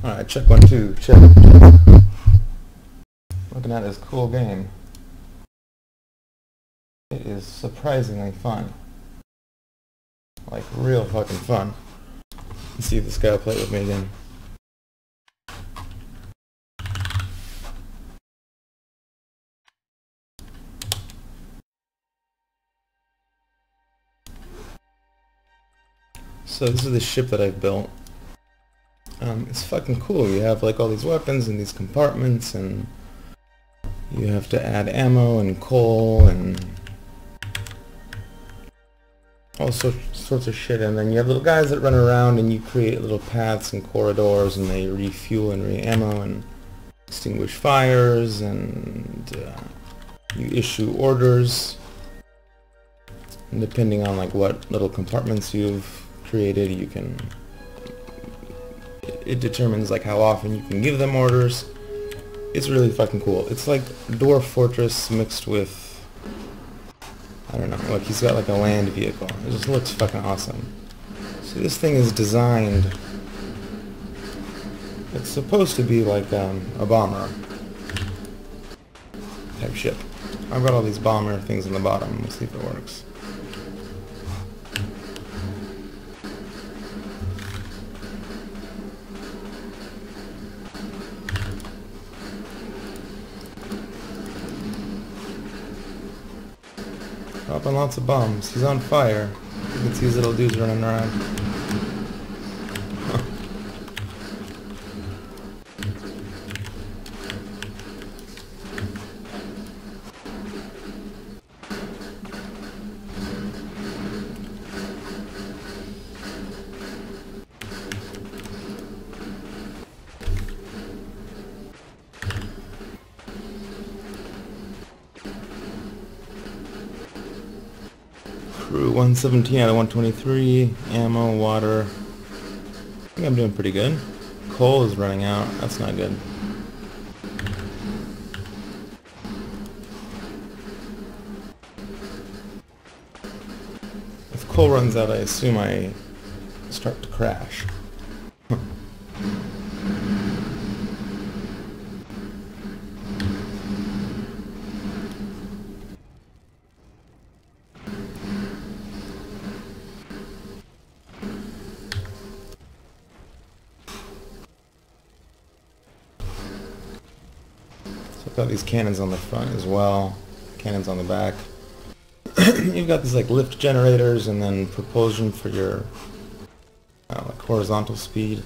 Alright, check 1, 2, check. Looking at this cool game. It is surprisingly fun. Like, real fucking fun. Let's see if this guy will play with me again. So this is the ship that I've built. It's fucking cool. You have like all these weapons and these compartments, and you have to add ammo and coal and all sorts of shit, and then you have little guys that run around and you create little paths and corridors, and they refuel and re-ammo and extinguish fires, and you issue orders, and depending on like what little compartments you've created, you can, it determines like how often you can give them orders. It's really fucking cool. It's like Dwarf Fortress mixed with, I don't know, like he's got like a land vehicle. It just looks fucking awesome. So this thing is designed, it's supposed to be like a bomber type ship. I've got all these bomber things on the bottom. Let's see if it works. Dropping lots of bombs. He's on fire. You can see his little dudes running around. Crew 117 out of 123. Ammo, water. I think I'm doing pretty good. Coal is running out. That's not good. If coal runs out, I assume I start to crash. So I've got these cannons on the front as well, cannons on the back. You've got these like lift generators and then propulsion for your like horizontal speed.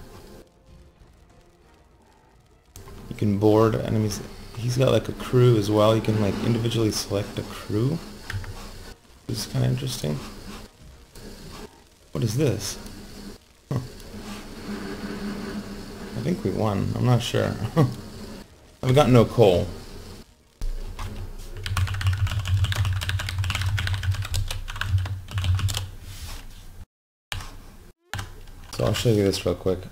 You can board enemies. He's got like a crew as well. You can like individually select a crew, which is kind of interesting. What is this? Huh. I think we won. I'm not sure. I've got no coal. So I'll show you this real quick.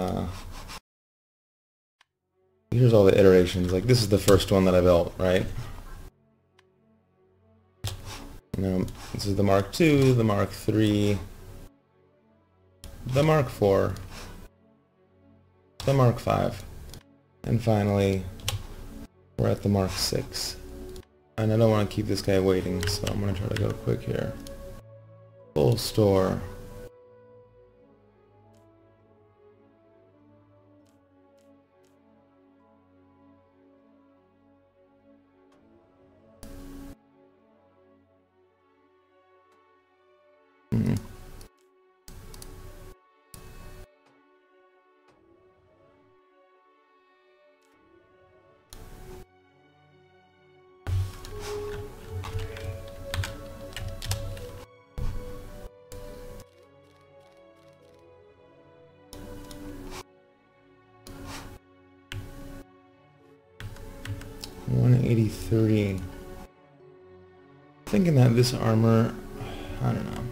Here's all the iterations. Like this is the first one that I built, right? And this is the Mark II, the Mark III, the Mark IV, the Mark V, and finally we're at the Mark VI. And I don't want to keep this guy waiting, so I'm going to try to go quick here. Full store. Mm-hmm. $183. Thinking that this armor, I don't know.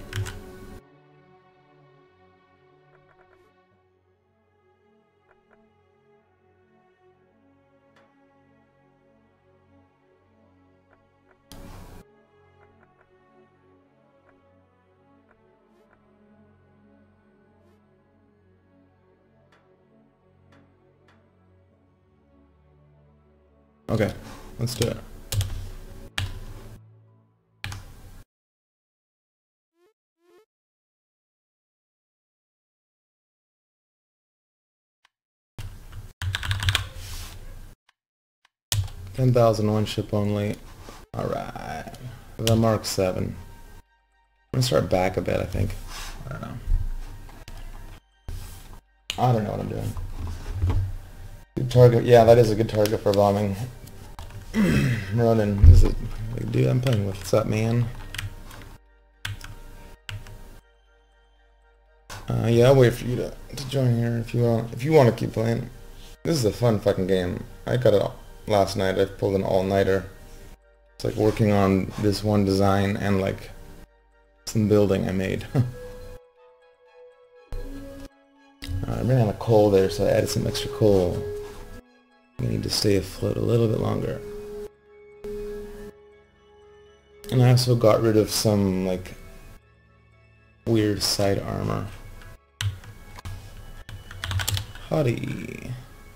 Okay, let's do it. $10,001 ship only. Alright. The Mark 7. I'm gonna start back a bit, I think. I don't know. I don't know what I'm doing. Good target. Yeah, that is a good target for bombing. Ronan, this is a dude I'm playing with. What's up, man? Yeah, I'll wait for you to join here if you want to keep playing. This is a fun fucking game. I got it last night. I pulled an all-nighter. It's like working on this one design and like some building I made. I ran out of coal there, so I added some extra coal. I need to stay afloat a little bit longer. And I also got rid of some like weird side armor. Howdy.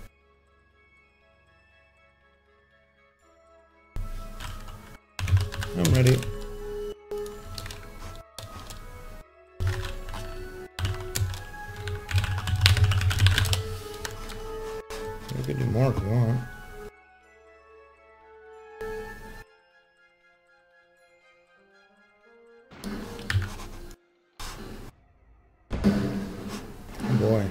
I'm ready. We could do more if you want. Oh boy.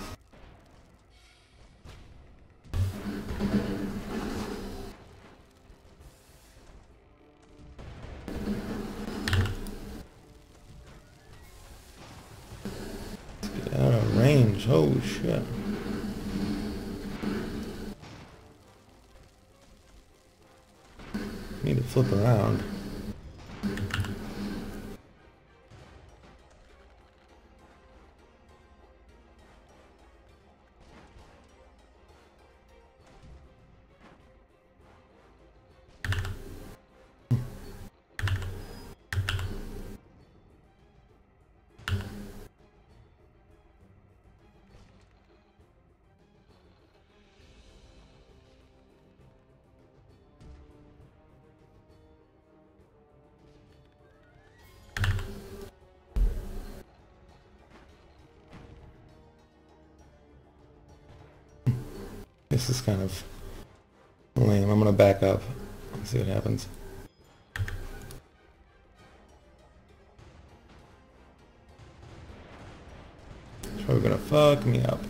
Let's get out of range. Oh shit. Need to flip around. This is kind of lame. I'm gonna back up. Let's see what happens. It's probably gonna fuck me up.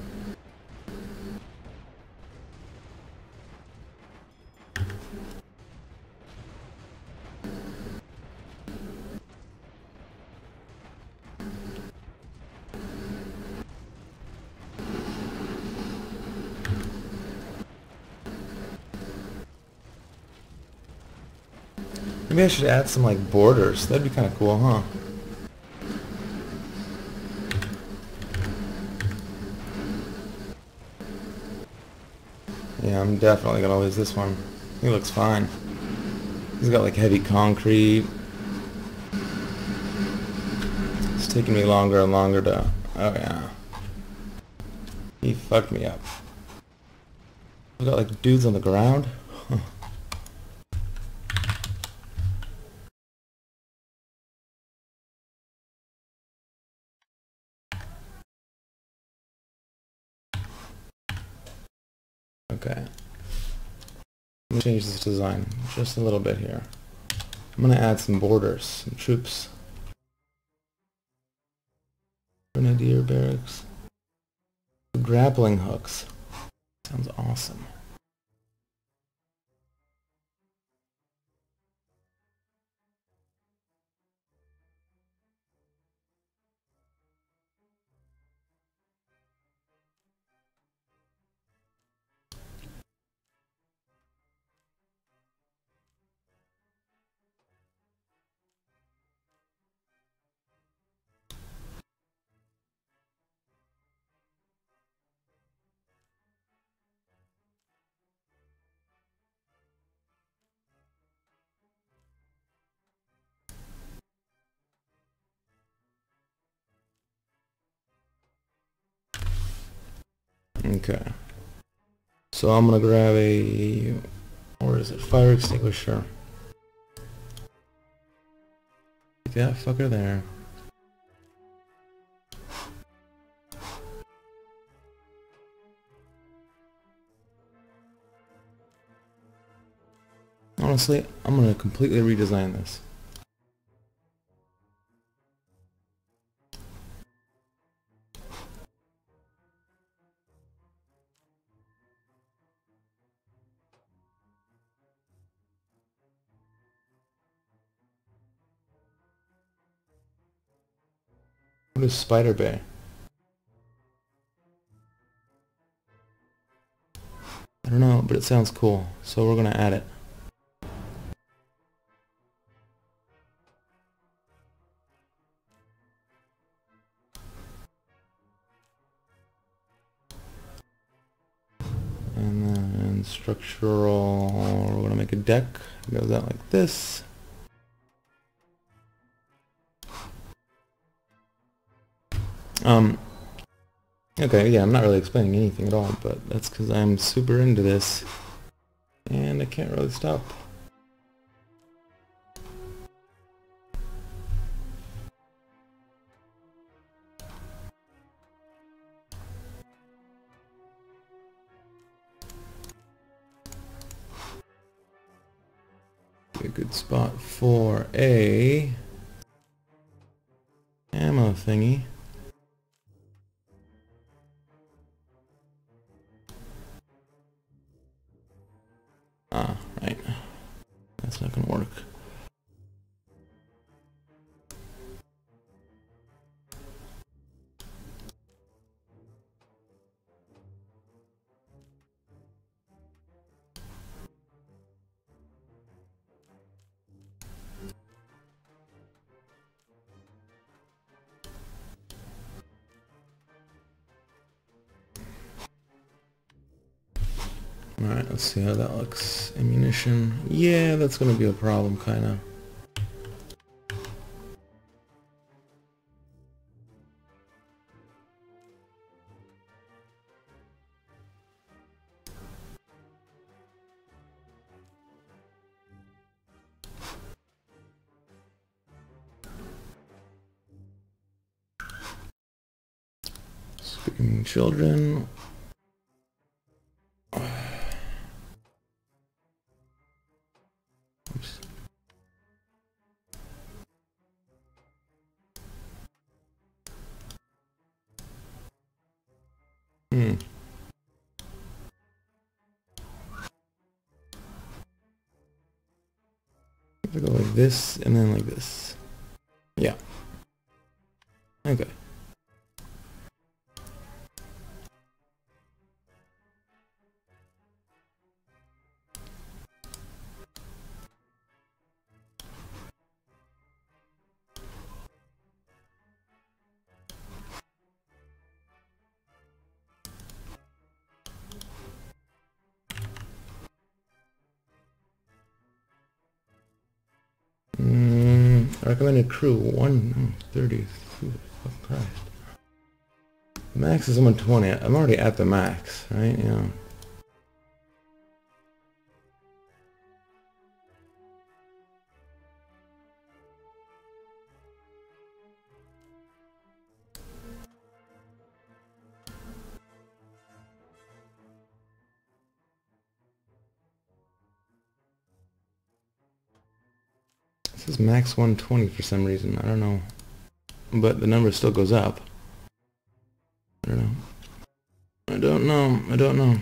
Maybe I should add some like borders. That'd be kind of cool, huh? Yeah, I'm definitely gonna lose this one. He looks fine. He's got like heavy concrete. It's taking me longer and longer to... Oh yeah. He fucked me up. We got like dudes on the ground. Huh. Okay. Let me change this design just a little bit here. I'm gonna add some borders, some troops. Grenadier barracks. Grappling hooks. Sounds awesome. Okay. So I'm gonna grab a Or is it fire extinguisher? Get that fucker there. Honestly, I'm gonna completely redesign this. What is Spider Bay? I don't know, but it sounds cool, so we're gonna add it. And then structural, we're gonna make a deck. It goes out like this. Okay, yeah, I'm not really explaining anything at all, but that's because I'm super into this, and I can't really stop. Be a good spot for a ammo thingy. Ah, right. That's not gonna work. Alright, let's see how that looks. Ammunition. Yeah, that's gonna be a problem, kinda. Speaking of children. Oops. I go like this and then like this. Yeah. Okay. Recommended crew 130. Oh, Christ. Max is 120. I'm already at the max, right? Yeah. This is max 120 for some reason. I don't know. But the number still goes up. I don't know. I don't know. I don't know.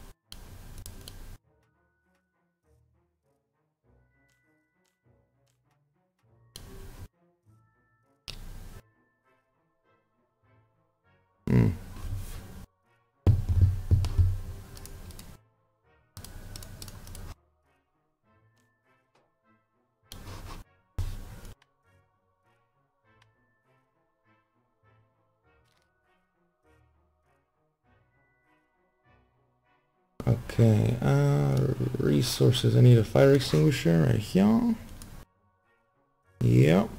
Hmm. Okay, resources. I need a fire extinguisher right here. Yep.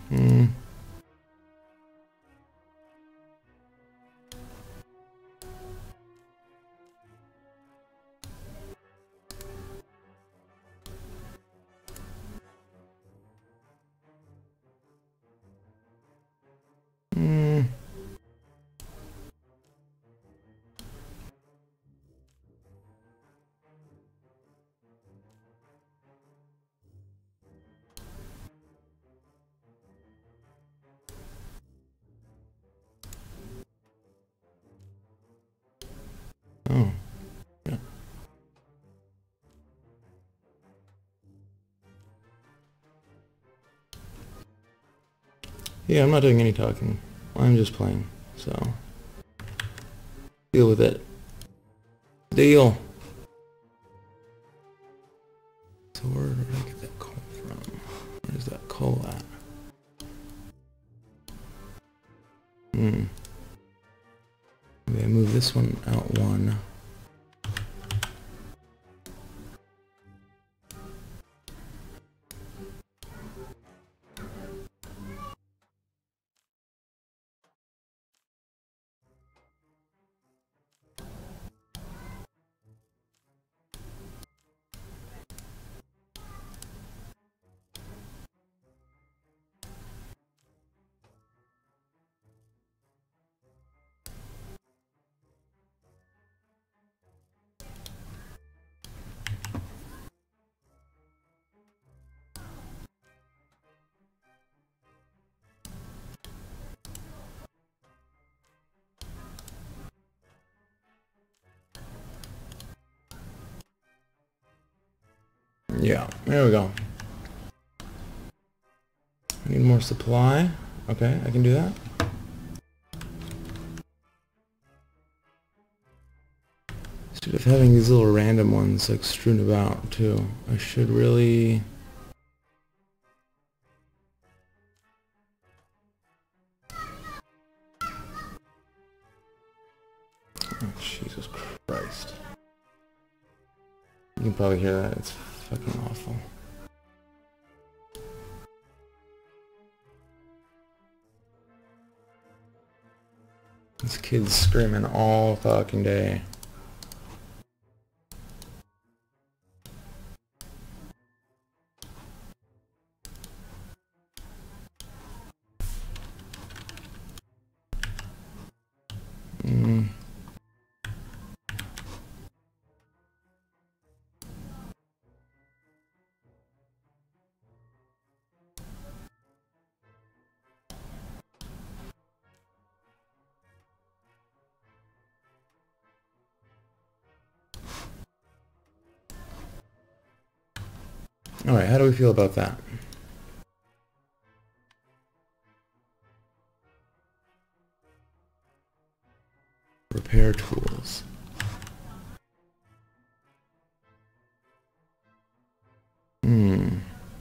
Hmm. Hmm. Oh. Yeah. Yeah, I'm not doing any talking. I'm just playing, so deal with it. Deal. So where did I get that coal from? Where's that coal at? Hmm. Maybe I move this one out one. Yeah, there we go. I need more supply. Okay, I can do that. Instead of having these little random ones like strewn about too, I should really... Oh, Jesus Christ. You can probably hear that, it's fucking awful. This kid's screaming all fucking day. Mm. Alright, how do we feel about that? Repair tools. Hmm.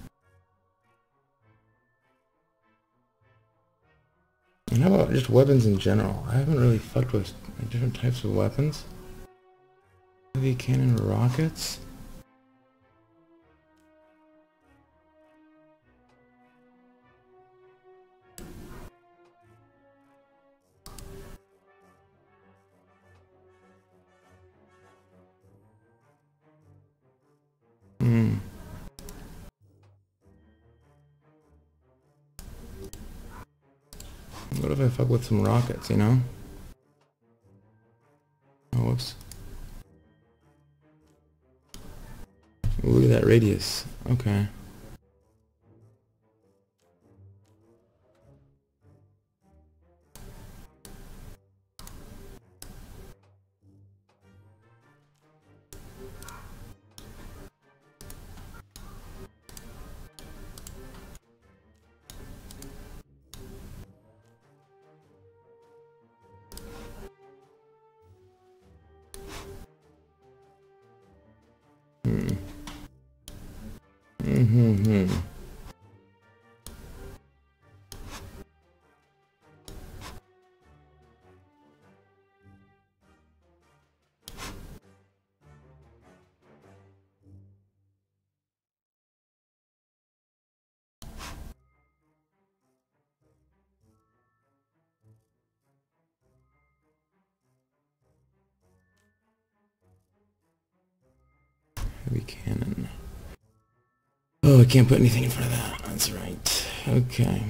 And how about just weapons in general? I haven't really fucked with like, different types of weapons. Heavy cannon rockets? Hmm. What if I fuck with some rockets, you know? Oh, whoops. Ooh, look at that radius. Okay. Hmm. Mm-hmm. Heavy cannon. Oh, I can't put anything in front of that. That's right. Okay.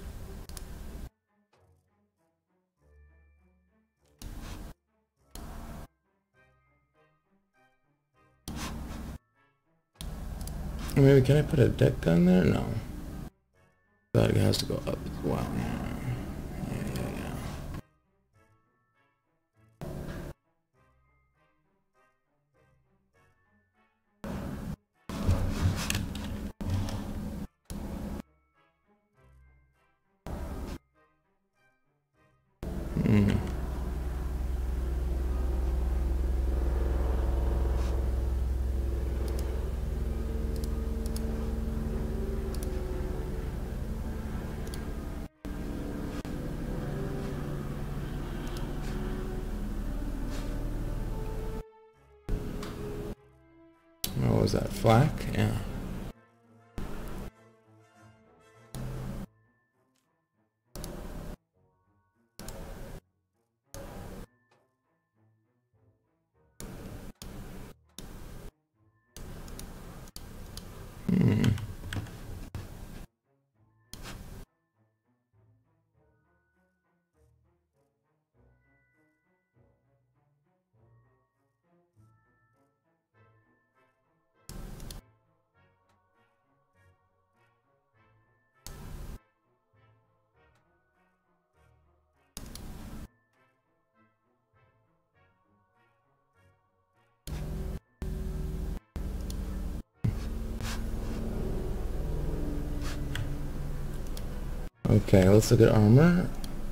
Maybe can I put a deck gun there? No. But it has to go up as well. Yeah. What was that? Flak? Yeah. Okay, let's look at armor.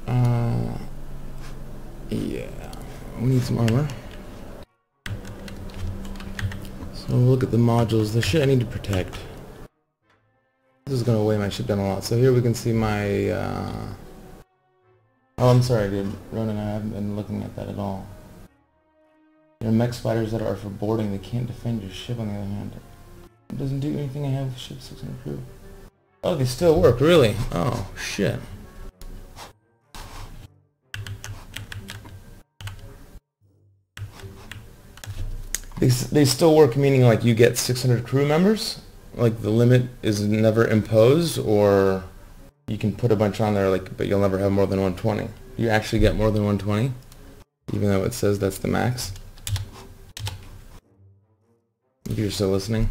Yeah, we need some armor. So we'll look at the modules. The shit I need to protect. This is gonna weigh my ship down a lot. So here we can see my. Oh, I'm sorry, dude. Ronan, I haven't been looking at that at all. Your mech spiders that are for boarding, they can't defend your ship. On the other hand, it doesn't do anything. I have ship 600 crew. Oh, they still work, really? Oh, shit. They still work, meaning like you get 600 crew members? Like the limit is never imposed, or you can put a bunch on there, like, but you'll never have more than 120. You actually get more than 120, even though it says that's the max. If you're still listening.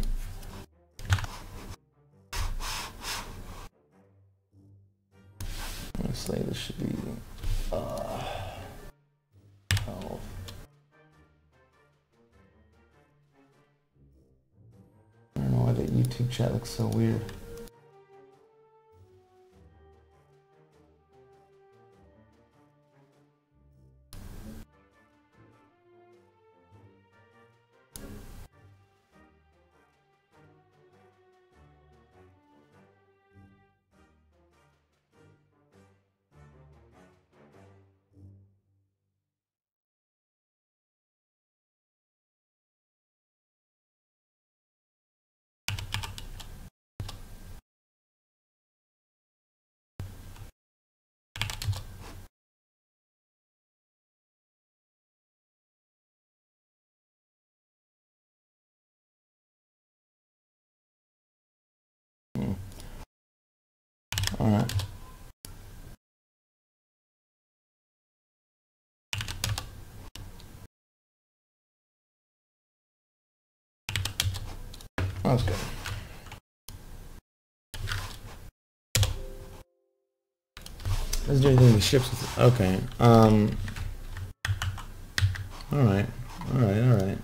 Honestly, this should be 12. I don't know why the YouTube chat looks so weird. Alright. That's good. Let's do anything with ships. Okay. Alright. Alright.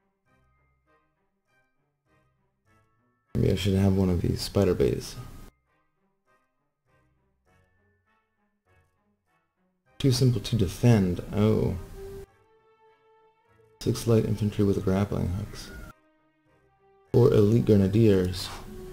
Maybe I should have one of these spider bays. Too simple to defend. Oh. 6 light infantry with grappling hooks. 4 elite grenadiers.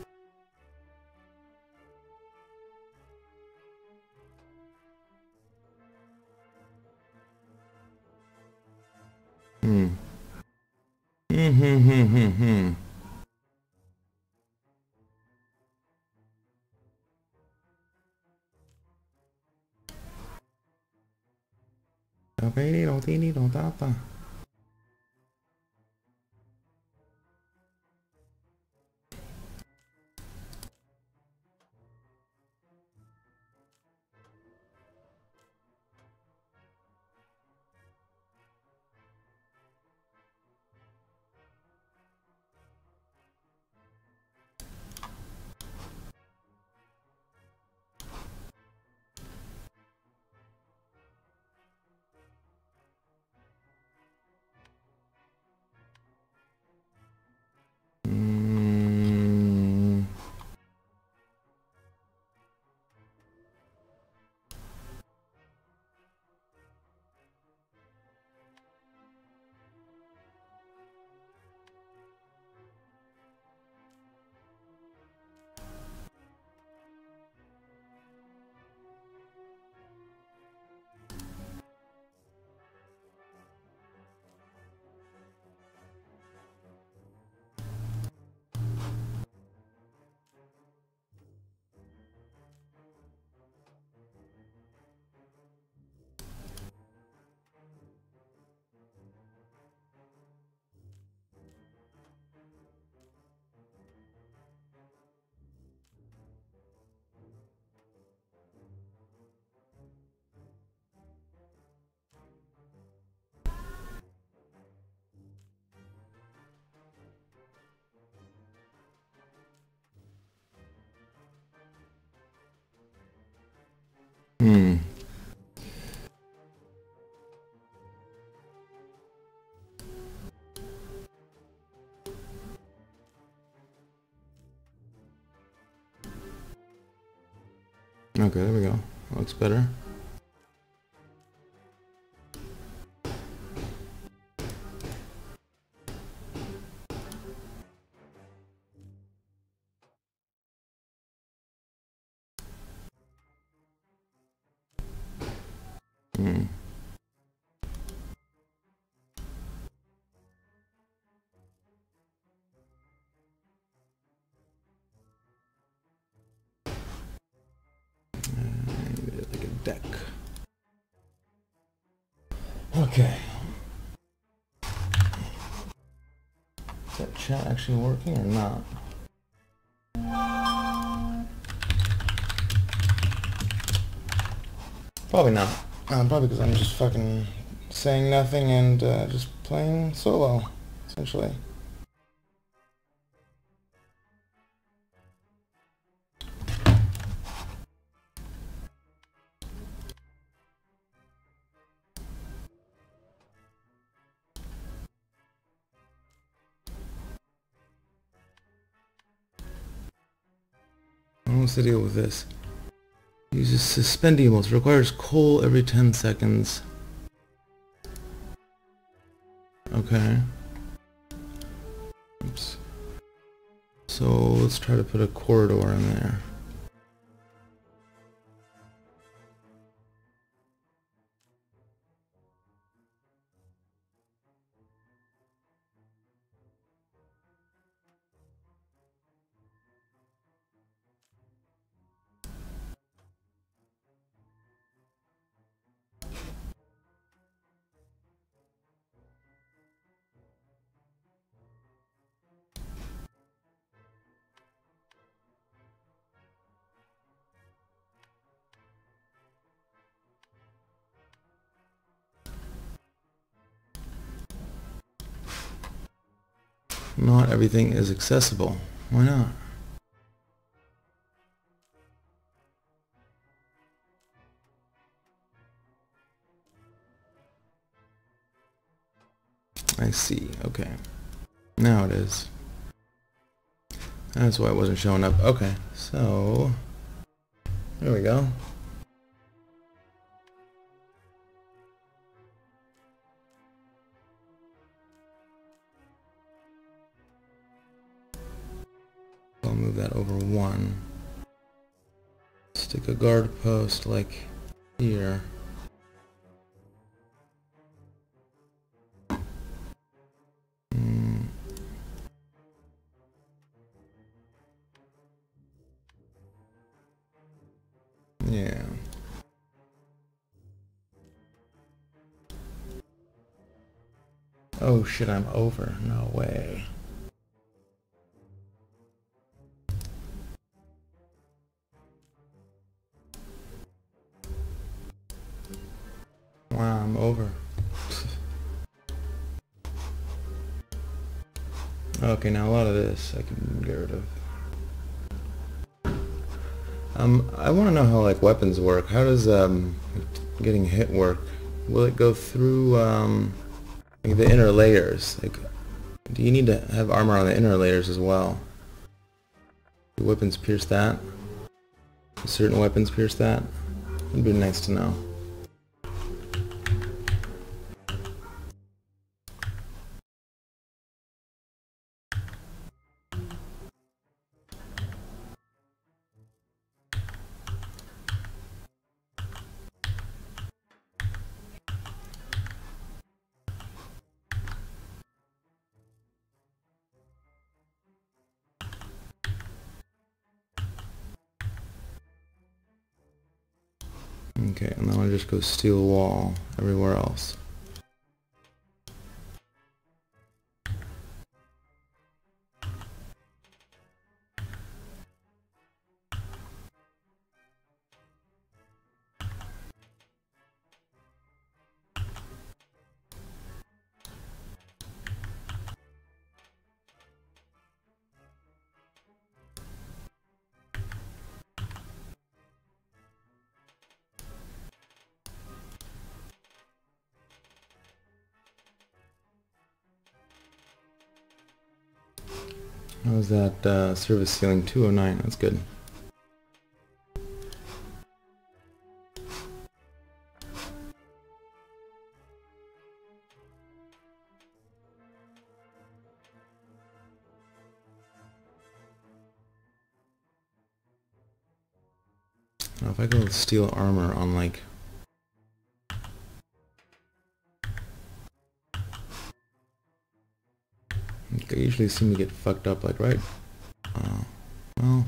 Okay, there we go. Looks better. Like a deck. Okay. Is that chat actually working or not? Probably not. Probably because I'm just fucking saying nothing and just playing solo, essentially. What's the deal with this? Uses suspendables. Requires coal every 10 seconds. Okay. Oops. So let's try to put a corridor in there. Not everything is accessible. Why not? I see. Okay. Now it is. That's why it wasn't showing up. Okay. So there we go. I'll move that over 1. Stick a guard post like here. Yeah. Oh shit, I'm over. No way. Wow, I'm over. Okay, now a lot of this I can get rid of. I want to know how like weapons work. How does getting hit work? Will it go through like the inner layers? Like, do you need to have armor on the inner layers as well? Do weapons pierce that? Do certain weapons pierce that? It'd be nice to know. Okay, and then I'll just go steel wall everywhere else. How's that service ceiling? 209, that's good. Now if I go with steel armor on like they usually seem to get fucked up like right. Well,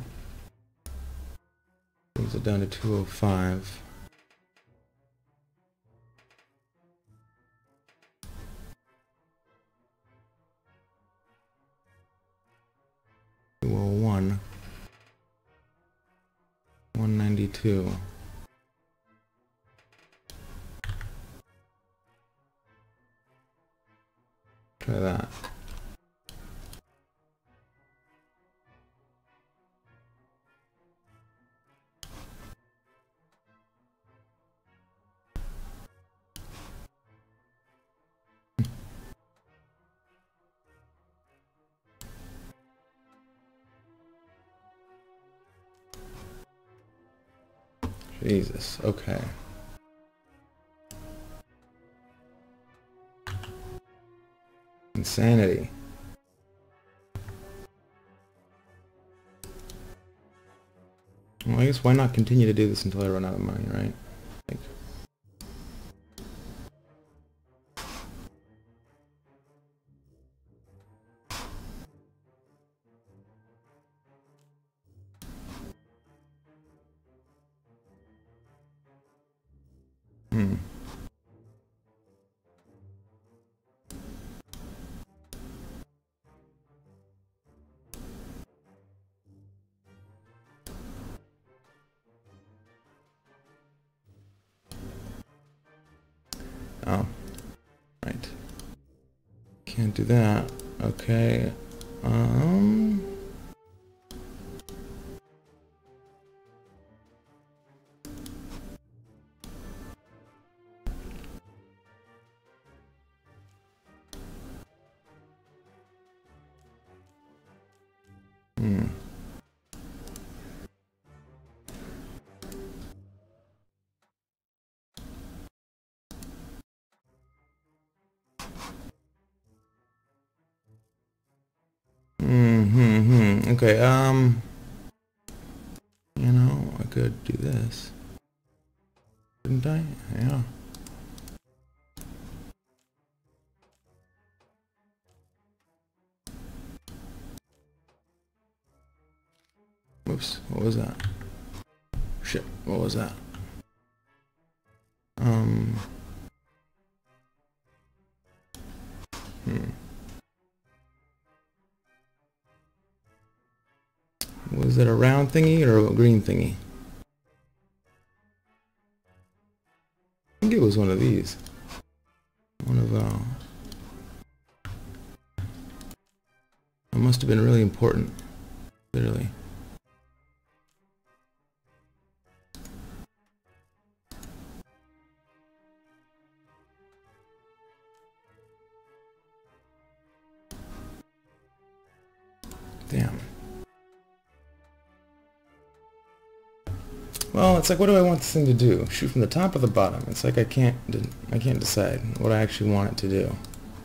brings it down to 205. Well, 192. Try that. Jesus, okay. Insanity. Well, I guess why not continue to do this until I run out of money, right? Like, oh, right. Can't do that. Okay. Okay, you know, I could do this. Couldn't I? Yeah. Oops, what was that? Shit, what was that? Was it a round thingy or a green thingy? I think it was one of these. One of, it must have been really important. Literally. Damn. Well, it's like, what do I want this thing to do? Shoot from the top or the bottom? It's like I can't decide what I actually want it to do.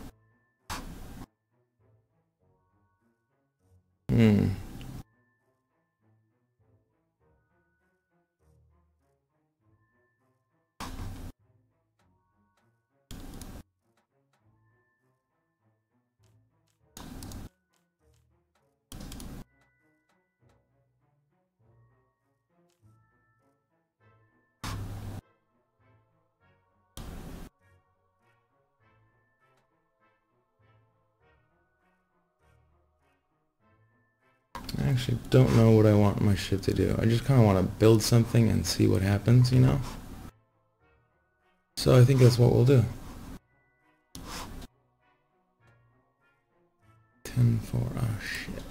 I actually don't know what I want my ship to do. I just kind of want to build something and see what happens, you know? So I think that's what we'll do. 10-4, oh shit.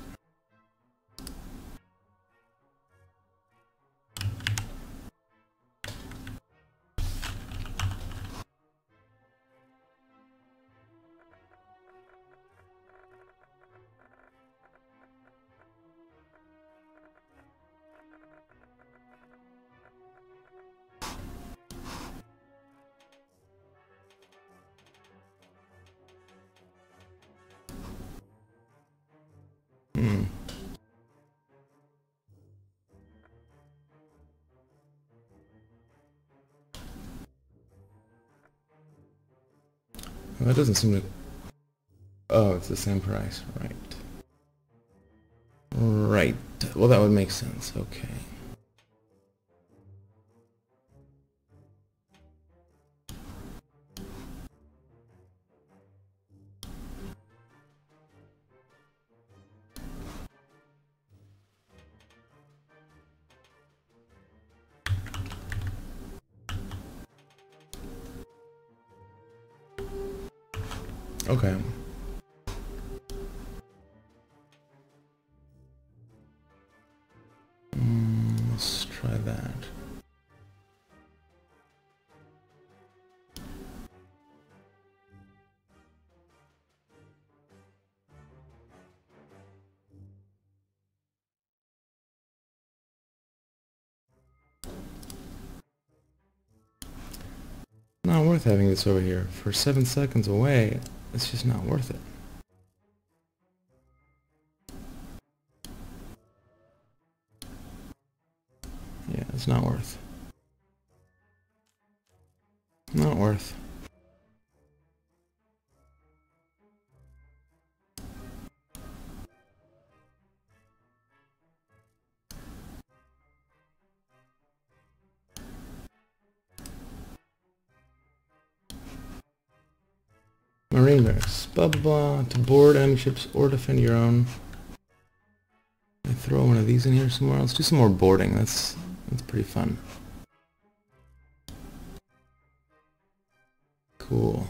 Well, that doesn't seem to... Oh, it's the same price, right. Right. Well, that would make sense. Okay. Okay. Let's try that. Not worth having this over here. For 7 seconds away, it's just not worth it. Yeah, it's not worth. Not worth. Marine barracks. Blah blah blah. To board enemy ships or defend your own. I throw one of these in here somewhere. Let's do some more boarding. That's pretty fun. Cool.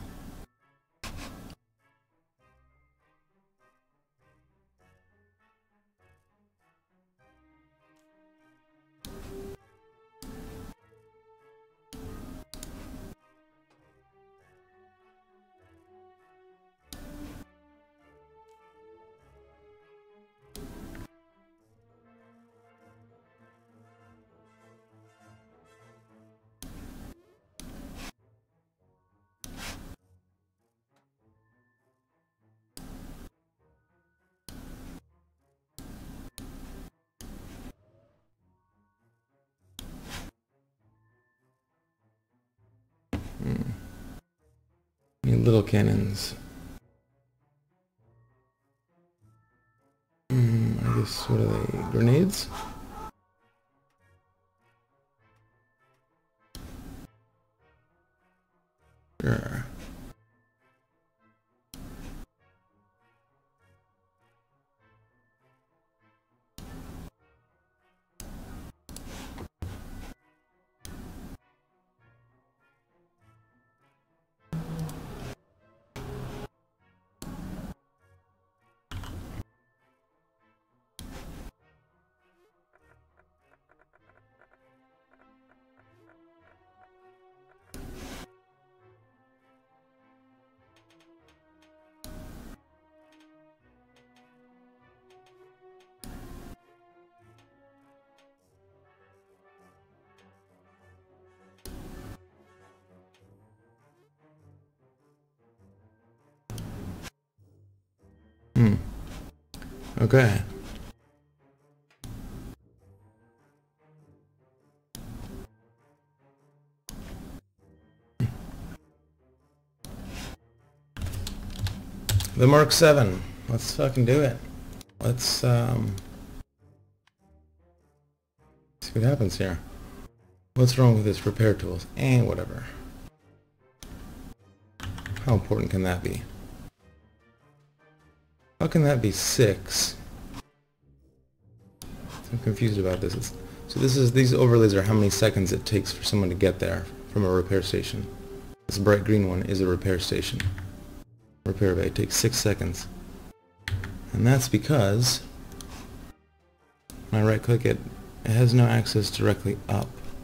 Need little cannons. I guess, what are they? Grenades? Sure. Okay. The Mark 7. Let's fucking do it. Let's see what happens here. What's wrong with this repair tools? Whatever. How important can that be? How can that be 6? I'm confused about this. So these overlays are how many seconds it takes for someone to get there from a repair station. This bright green one is a repair station. Repair bay takes 6 seconds. And that's because when I right click it, it has no access directly up.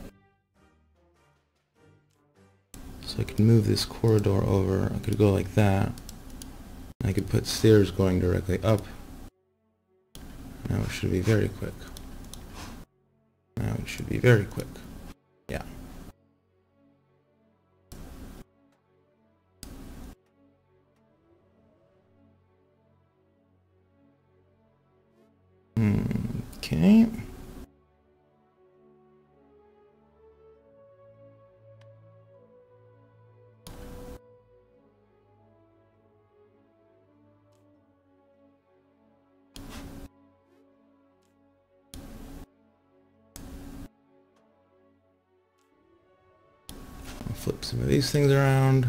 So I could move this corridor over. I could go like that. I could put stairs going directly up. Now it should be very quick. Now it should be very quick. Yeah. Okay. I'll flip some of these things around.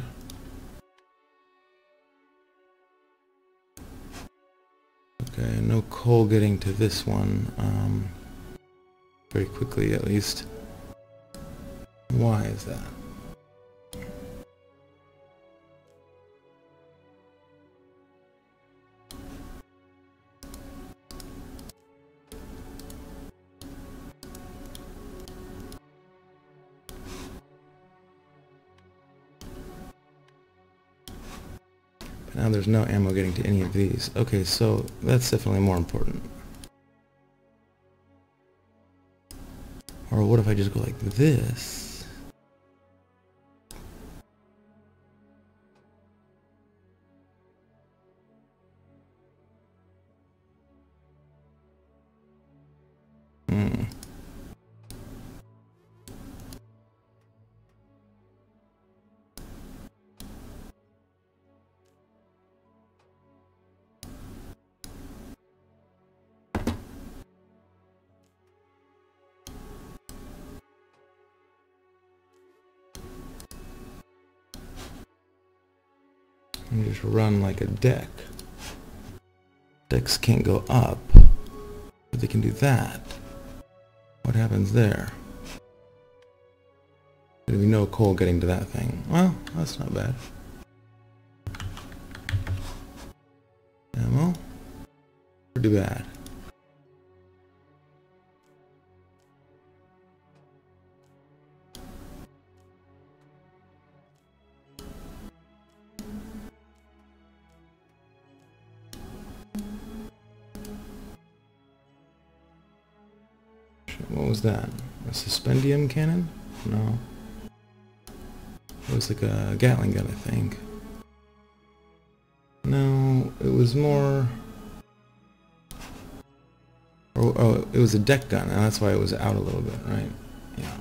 Okay, no coal getting to this one, very quickly at least. Why is that? Now there's no ammo getting to any of these. Okay, so that's definitely more important. Or what if I just go like this? And just run like a deck. Decks can't go up, but they can do that. What happens there? There'll be no coal getting to that thing. Well, that's not bad. Ammo? Pretty bad. What was that? A suspendium cannon? No. It was like a Gatling gun, I think. No, it was more... Oh, it was a deck gun, and that's why it was out a little bit, right? Yeah.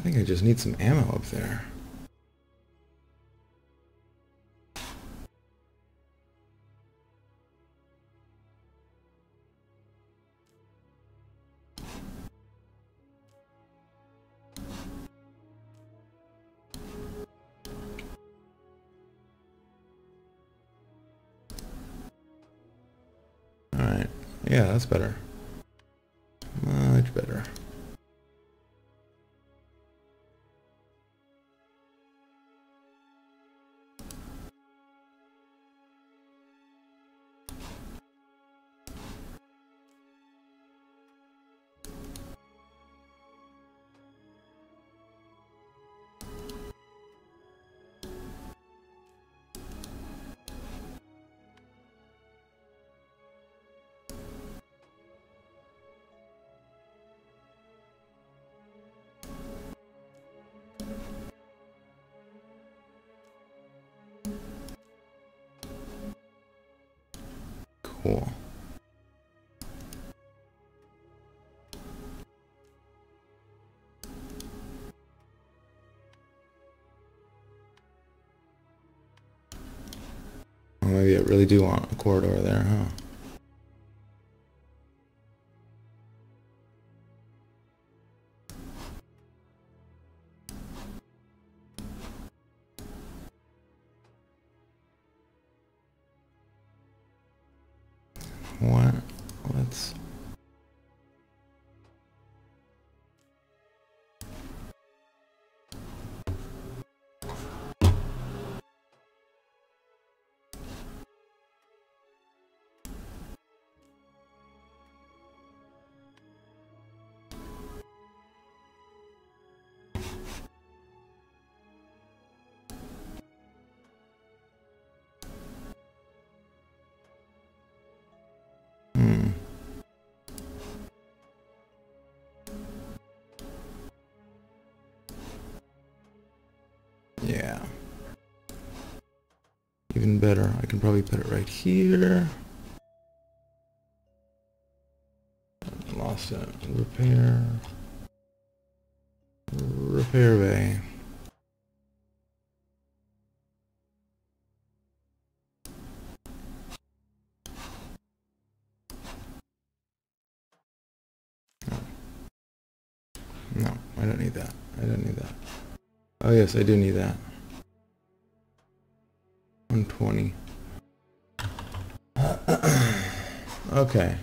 think I just need some ammo up there. Alright, yeah, that's better. Much better. Cool. Well, maybe I really do want a corridor there, huh? What? Let's... Yeah. Even better. I can probably put it right here. Lost it. Repair. Repair bay. No, I don't need that. I don't need that. Oh yes, I do need that. 120. Okay.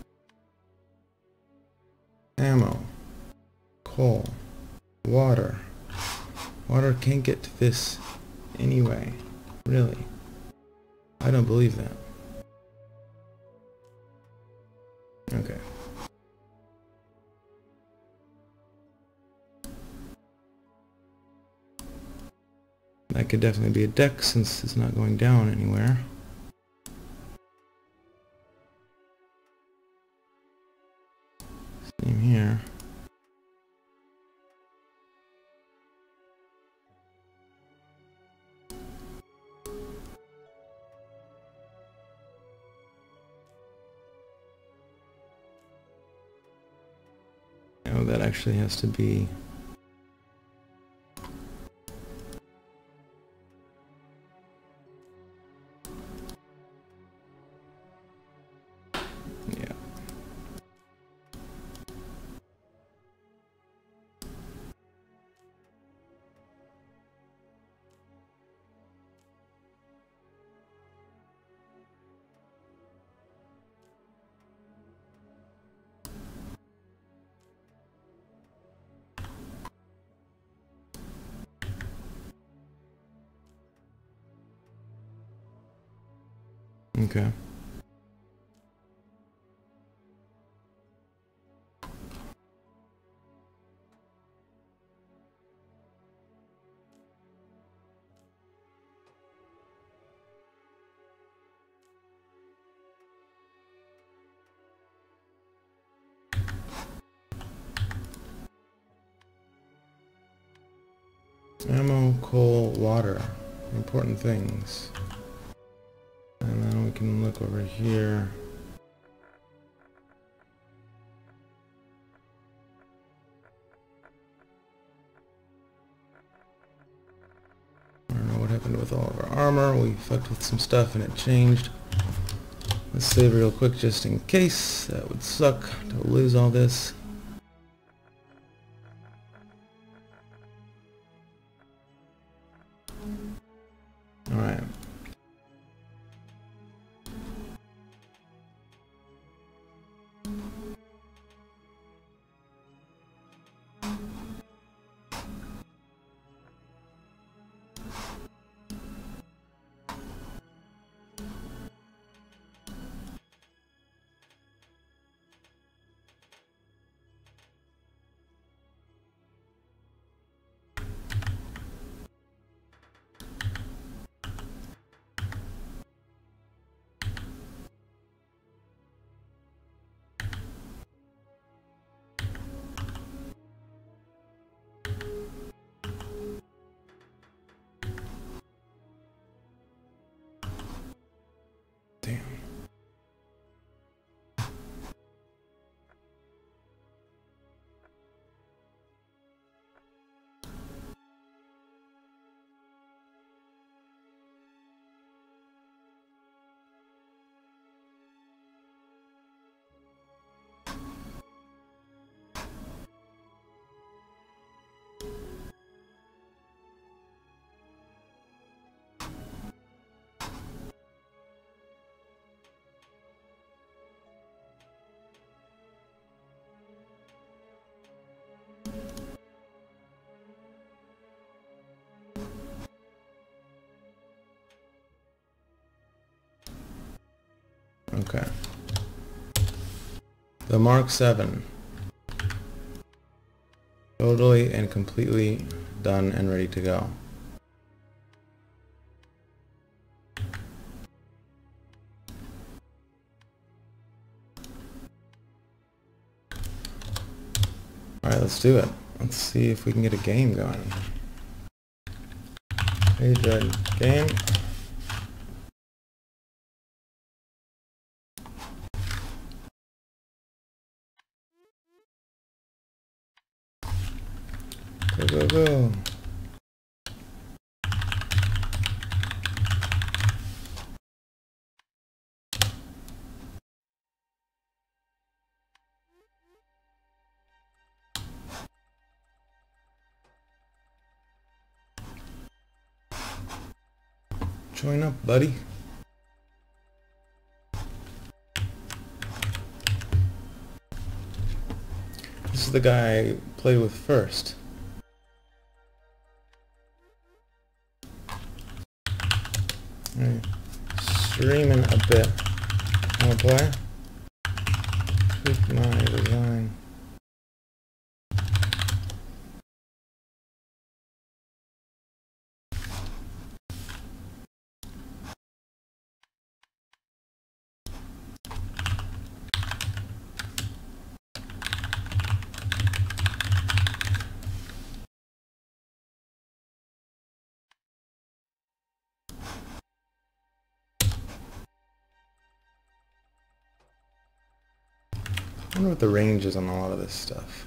Ammo. Coal. Water. Water can't get to this anyway. Really. I don't believe that. Okay. That could definitely be a deck since it's not going down anywhere. Same here. Oh, that actually has to be... Yeah. Okay. Ammo, coal, water. Important things. And then we can look over here. fucked with some stuff and it changed. Let's save real quick just in case. That would suck to lose all this. Alright. Damn. Okay. The Mark 7. Totally and completely done and ready to go. Alright, let's do it. Let's see if we can get a game going. Page red game. Go, go, go. Join up, buddy. This is the guy I played with first. Alright. Streaming a bit. Wanna play? Tweak my design. I wonder what the range is on a lot of this stuff.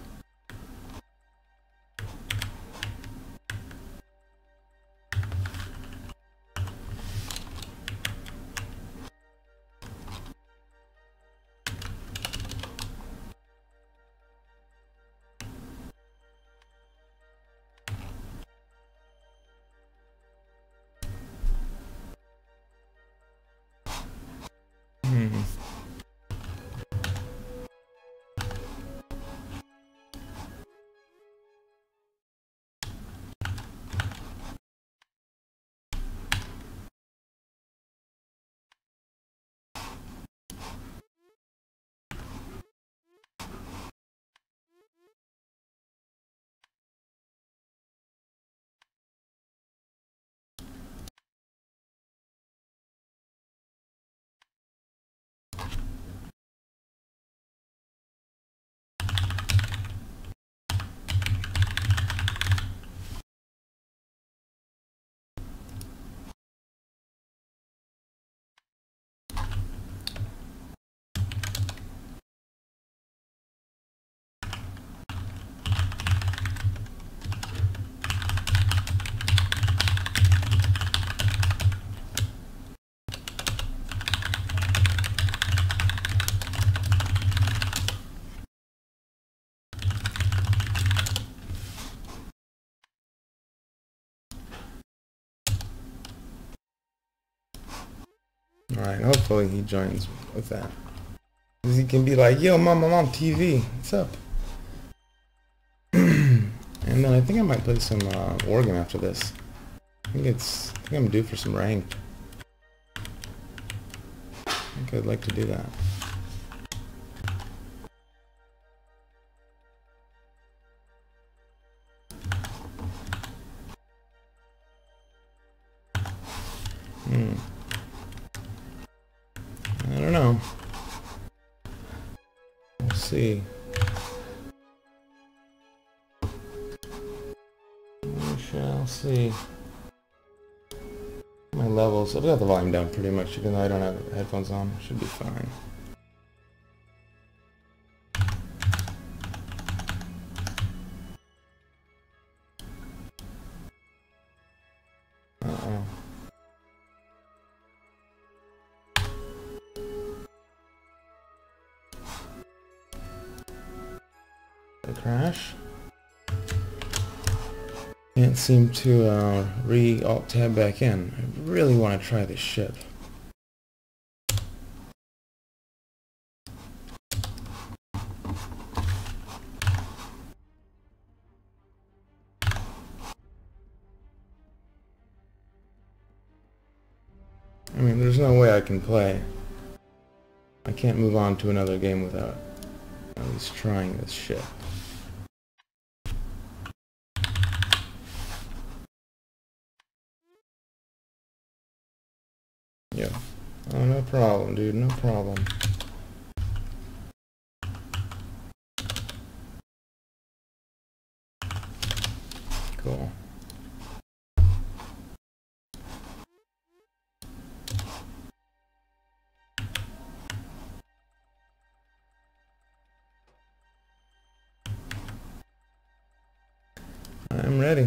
Alright, hopefully he joins with that. Because he can be like, yo, mom, I'm on TV. What's up? And then I think I might play some Oregon after this. I think I'm due for some ranked. I think I'd like to do that. I don't know. We'll see. We shall see. My levels. I've got the volume down pretty much, even though I don't have headphones on. Should be fine. Uh-oh. Did I crash? Can't seem to re-alt tab back in. I really want to try this ship. I mean, there's no way I can play. I can't move on to another game without at least trying this ship. Yeah. Oh, no problem, dude. No problem. Cool. I'm ready.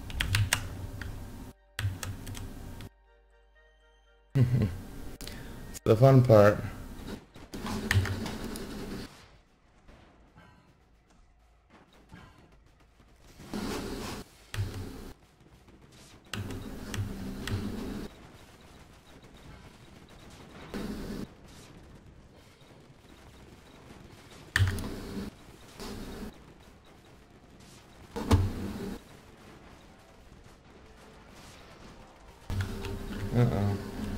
It's the fun part. Uh-oh.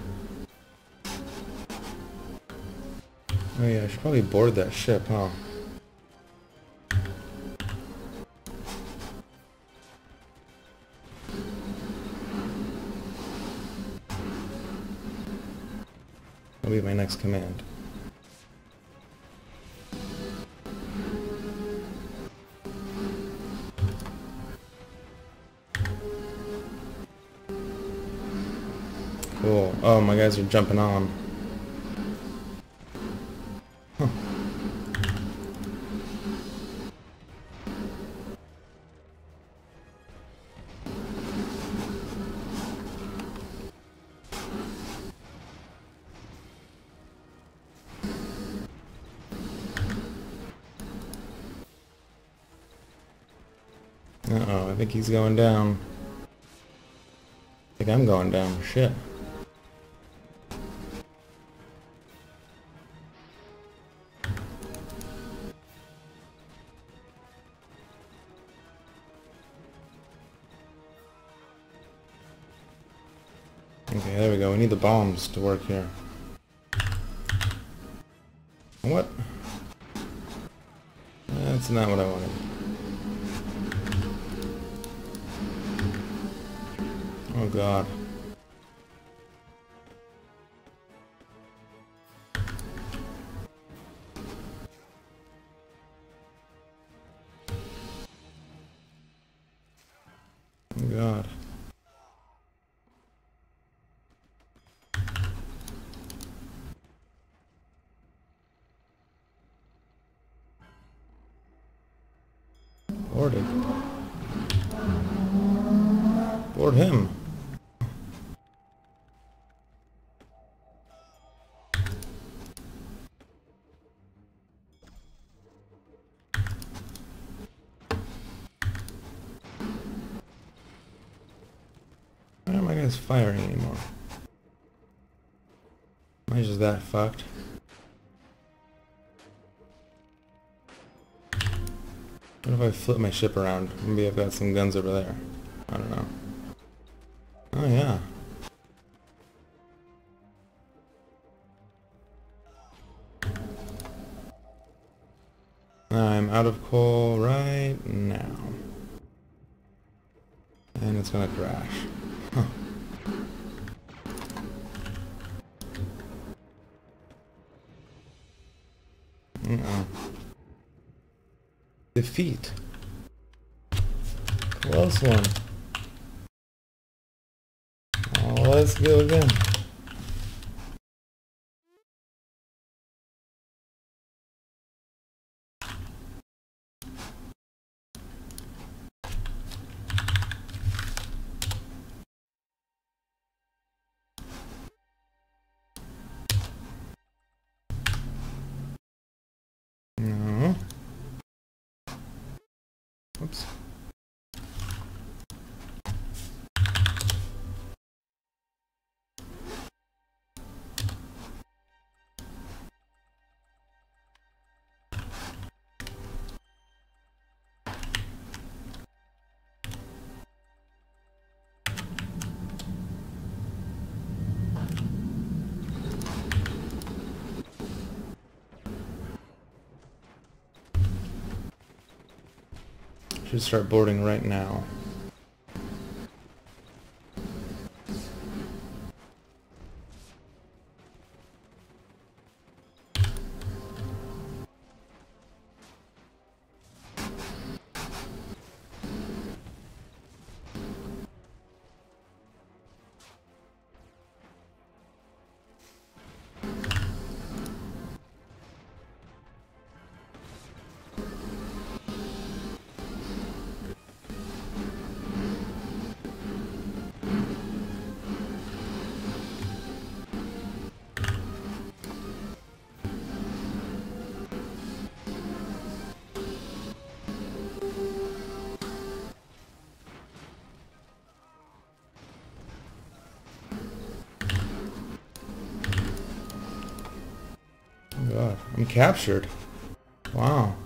Oh yeah, I should probably board that ship, huh? That'll be my next command. Cool. Oh, my guys are jumping on. Huh. Uh-oh, I think he's going down. I think I'm going down. Shit. Okay, there we go. We need the bombs to work here. What? That's not what I wanted. Oh god. Oh god. Boarded. Board him. Why aren't my guys firing anymore? He's just that fucked. What if I flip my ship around? Maybe I've got some guns over there. I don't know. Oh yeah. I'm out of coal right now. And it's gonna crash. Huh. Uh-oh. Defeat. Close one. Oh, let's go again. No. Oops. Should start boarding right now. God, I'm captured. Wow.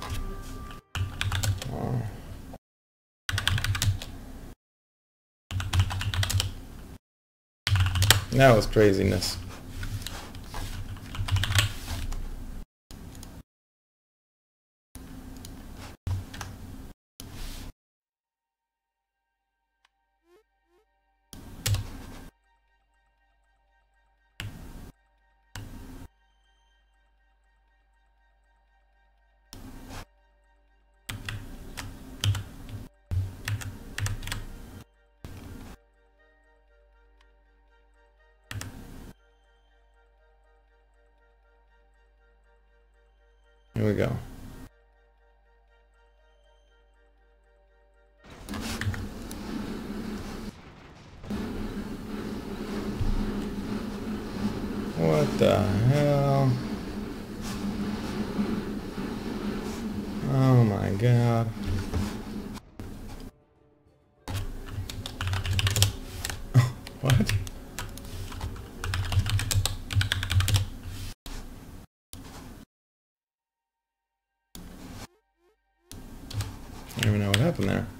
Wow. That was craziness. Here we go. What the hell? Oh my god. What? I don't even know what happened there.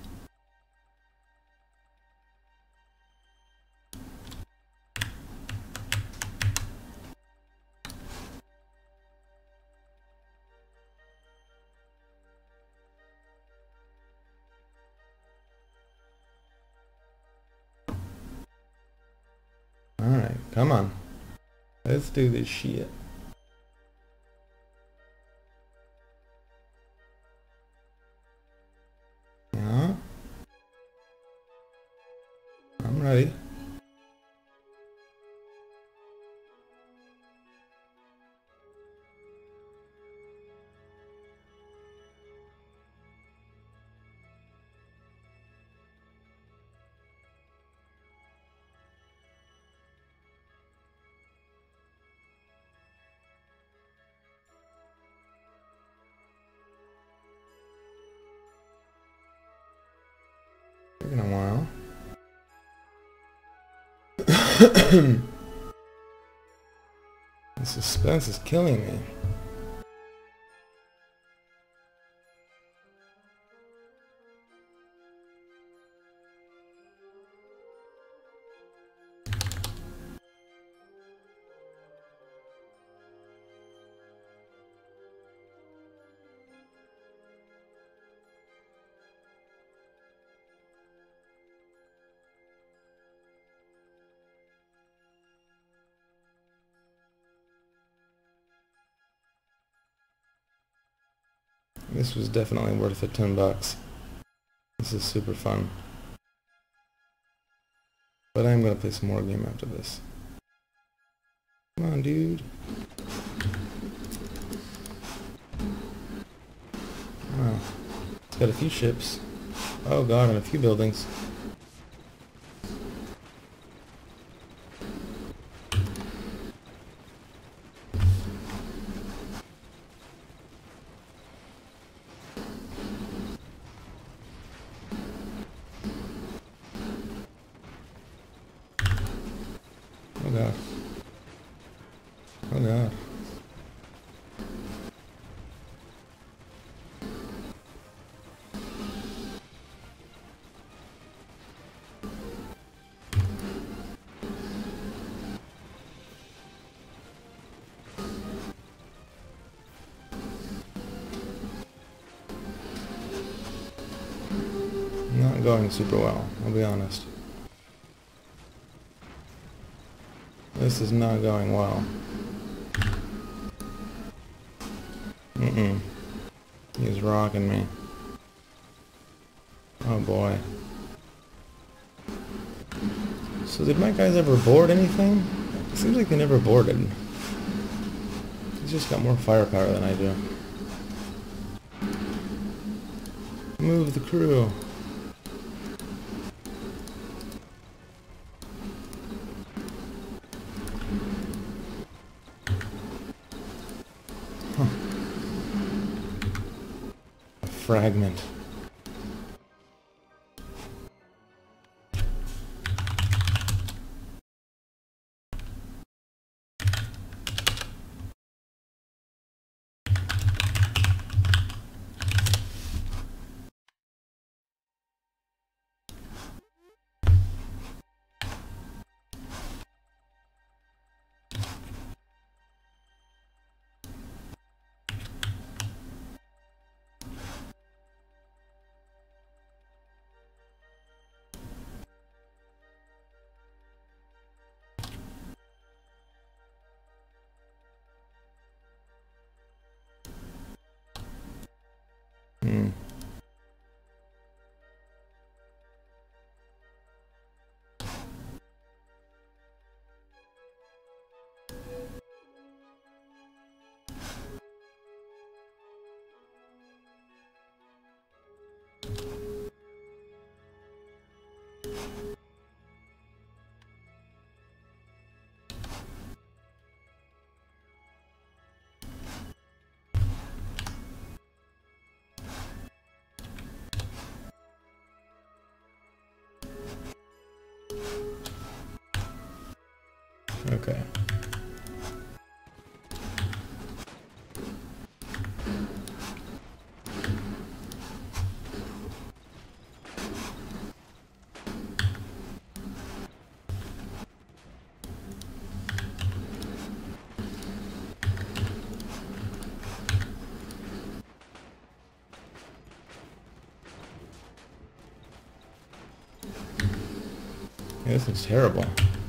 Alright, come on. Let's do this shit. Yeah. I'm ready. Taking a while. Defense is killing me. This was definitely worth the $10. This is super fun. But I'm gonna play some more game after this. Come on, dude. Wow. It's got a few ships. Oh god, and a few buildings. Oh god. Oh god. Not going super well, I'll be honest. This is not going well. He's rocking me. Oh boy. So did my guys ever board anything? It seems like they never boarded. He's just got more firepower than I do. Move the crew. Huh. A fragment. Okay. Yeah, this is terrible.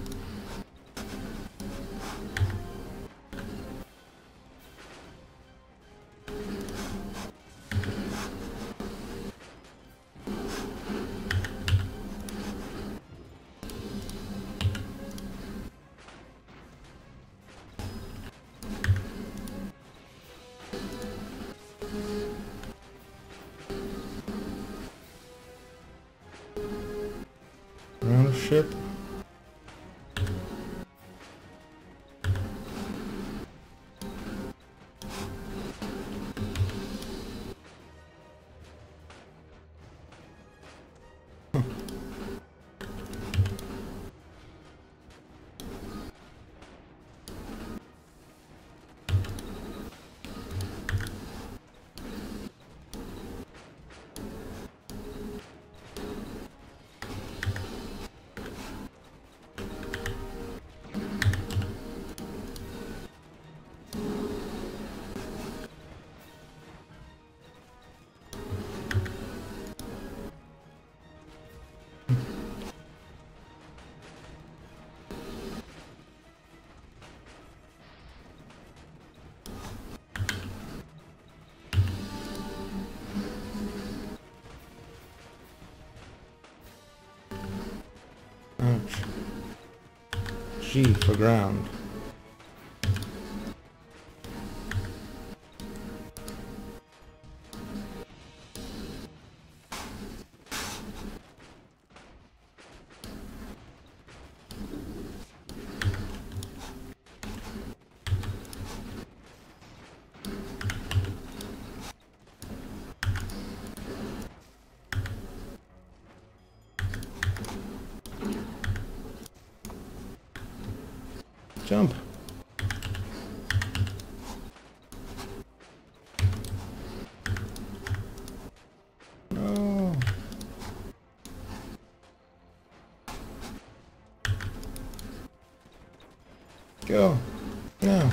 Around a ship. G for ground. Jump. No. Go. No.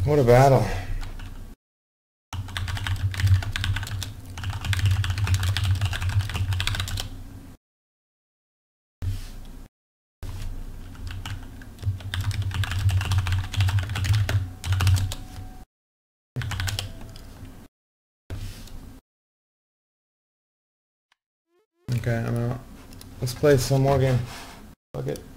What a battle. Okay, I'm out. Let's play some more game. Fuck it.